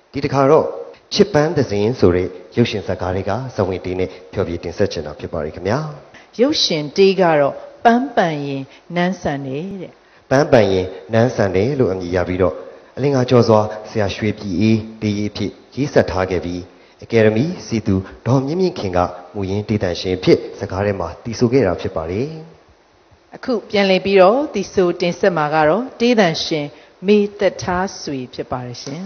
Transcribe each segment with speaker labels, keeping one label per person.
Speaker 1: ဒီတစ်ခါတော့ချစ်ပန်းသစဉ်ဆိုတဲ့ရုပ်ရှင်ဇာတ်ကားတွေကဇဝင်တီးနဲ့ဖျော်ဖြေတင်ဆက်ချင်တာဖြစ်ပါရခင်ဗျာ
Speaker 2: ရုပ်ရှင်တေးကတော့ပန်းပန်ရင်နန်းဆန်တယ်တဲ့
Speaker 1: ပန်းပန်ရင်နန်းဆန်တယ်လို့အမည်ရပြီးတော့အလင်္ကာကျော်စွာဆရာရွှေပြည်အေးတေးရေးဖြစ်ရေးဆက်ထားခဲ့ပြီးအကယ်ဒမီစီသူဒေါ်မြင့်မြင့်ခင်ကမူရင်းတေးသံရှင်ဖြစ်စကားထဲမှာတည်ဆိုခဲ့တာဖြစ်ပါတယ်
Speaker 2: အခုပြန်လည်ပြီးတော့တည်ဆိုတင်ဆက်မှာကတော့တေးသံရှင်မေသက်ထားဆွေဖြစ်ပါတယ်ရှင်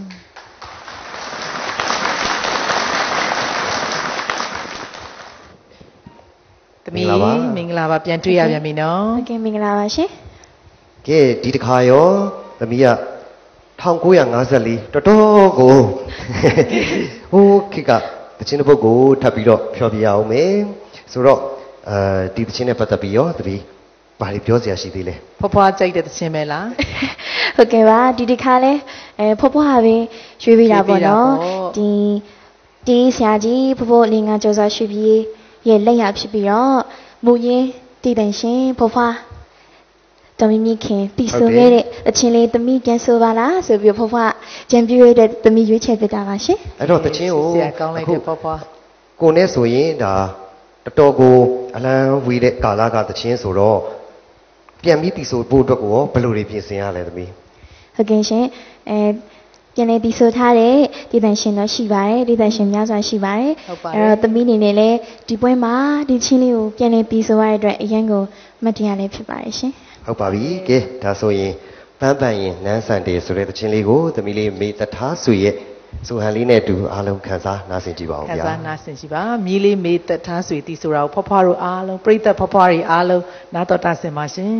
Speaker 2: သမီးမင်္ဂလာပါပြန်တွေ့ရပြန်ပြီနော်
Speaker 3: ဟုတ်ကဲ့မင်္ဂလာပါရှင်
Speaker 1: ကဲဒီတစ်ခါရောသမီးက1954တော်တော်ကိုဟိုခေတ်ကတခြင်းတစ်ပုဒ်ကိုထပ်ပြီးတော့ဖျော်ပြရအောင်မယ်ဆိုတော့ဒီတခြင်းနဲ့ပတ်သက်ပြီးရောသမီးဘာတွေပြောစရာရှိသေးလဲ
Speaker 2: ဖွားဖွားကြိုက်တဲ့တခြင်းပဲလား
Speaker 3: ဟုတ်ကဲ့ပါဒီတစ်ခါလဲဖွားဖွားဟာပဲရွေးပေးတာပေါ့နော်ဒီဆရာကြီးဖွားဖွားလင်္ကာကျော်စွာရွှေပြည်ရဲ့လက်ရဖြစ်ပြီးတော့မူရင်းတည်တံရှင်ဖွားဖွားတော်မီမီခင်တီဆိုခဲ့တဲ့အချင်းလေးသမီးပြန်ဆိုပါလားဆိုပြီးဖွားဖွားကြံပြည့်ရတဲ့သမီးရွေးချယ်ပြတာပါရှင်
Speaker 1: အဲ့တော့တချင်းကို
Speaker 2: ဆရာကောင်းလိုက်တဲ့ဖွားဖွား
Speaker 1: ကိုနဲ့ဆိုရင်ဒါတော်တော်ကိုအလံဝေးတဲ့ကာလကတချင်းဆိုတော့ပြန်ပြီးတီဆိုဖို့အတွက်ကိုဘယ်လိုတွေပြင်ဆင်ရလဲသမီး
Speaker 3: ဟုတ်ကဲ့ရှင်ပြန်နေတီဆိုထားတဲ့ဒီတန်ရှင်တော့ရှိပါတယ်ဒီတန်ရှင်များစွာရှိပါတယ်အဲ့တော့သမီးအနေနဲ့လည်းဒီပွဲမှာဒီချင်းလေးကိုပြန်နေတီဆိုရတဲ့အတွက်အရင်ကမတရားလေးဖြစ်ပါတယ်ရှင်
Speaker 1: ဟုတ်ပါပြီကဲဒါဆိုရင်ပန်းပန်ရင်နန်းဆန်တယ်ဆိုတဲ့တခြင်းလေးကိုသမီးလေးမေသက်ထားဆွေရဲ့ဆိုဟန်လေးနဲ့တူအားလုံးခန်းစားနားဆင်ကြည့်ပါဦးဗျာ
Speaker 2: ခန်းစားနားဆင်ကြည့်ပါမြေးလေးမေသက်ထားဆွေတီဆိုတာကိုဖွားဖွားတို့အားလုံးပရိသတ်ဖွားဖွားတွေအားလုံးနားတော်တာဆင်ပါရှင်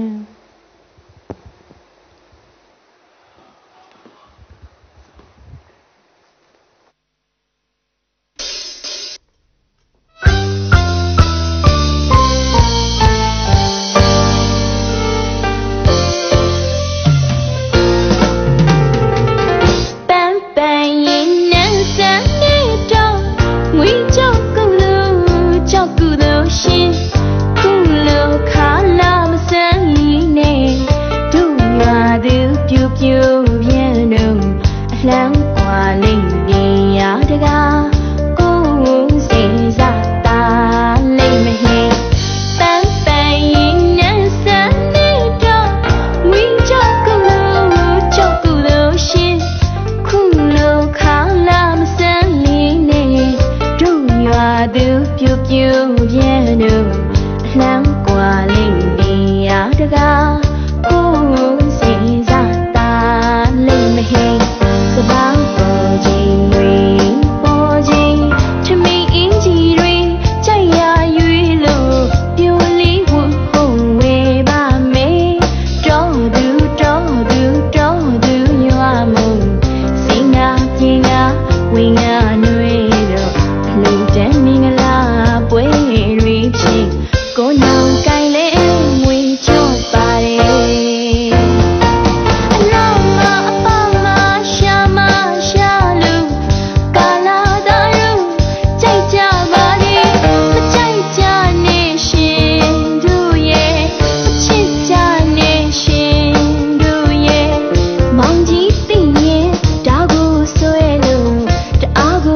Speaker 3: က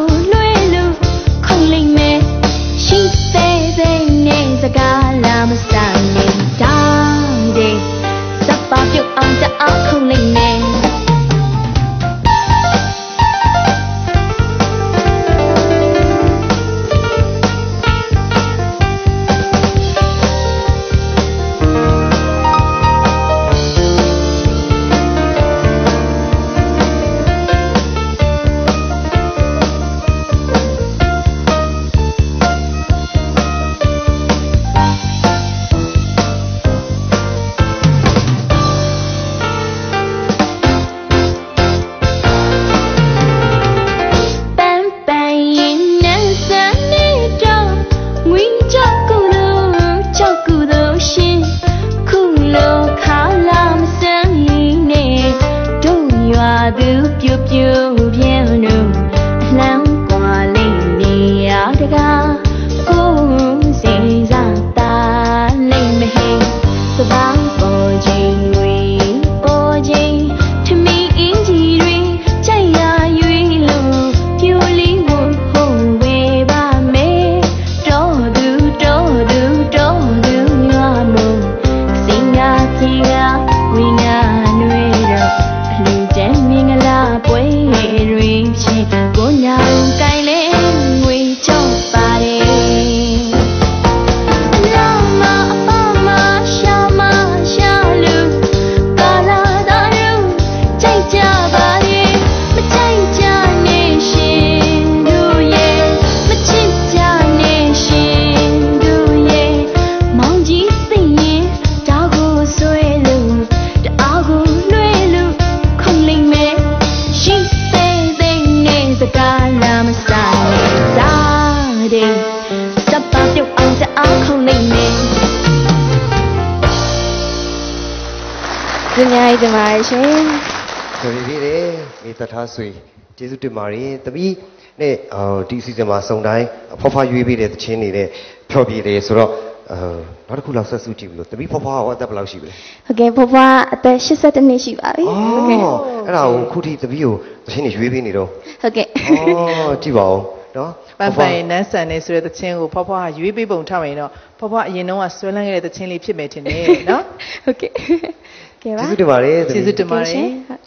Speaker 3: ကျေးဇူးများတင်ပါတယ်ရှင်
Speaker 1: ဆိုပြီးတယ်မိသက်ထားဆွေကျေးဇူးတင်ပါတယ်တပီးနဲ့ဒီစီဇန်မှာစုံတိုင်းဖွားဖွားရွေးပေးတဲ့သချင်းတွေနဲ့ဖျော်ပြတယ်ဆိုတော့နောက်တစ်ခုလောက်ဆက်စုကြည့်ပြီလို့တပီးဖွားဖွားရောအသက်ဘယ်လောက်ရှိပြီလဲ
Speaker 3: ဟုတ်ကဲ့ဖွားဖွားအသက်82နှစ်ရှိပါပြီ
Speaker 1: ဟုတ်ကဲ့အဲ့ဒါကိုခုထိတပီးကိုသချင်းတွေရွေးပေးနေတော့
Speaker 3: ဟုတ်ကဲ့
Speaker 1: ကြည့်ပါဦးနော်
Speaker 2: ပန်းပိုင်နန်းဆန်နေဆိုတဲ့သချင်းကိုဖွားဖွားရွေးပေးပုံထားရင်တော့ဖွားဖွားအရင်တုန်းကဆွဲလန်းခဲ့တဲ့သချင်းလေးဖြစ်မယ်ထင်တယ်နော်
Speaker 3: ဟုတ်ကဲ့ကဲပါ
Speaker 1: ကျေးဇူးတင်ပါတယ်
Speaker 2: ကျေးဇူးတင်ပါတယ်
Speaker 3: ဟုတ်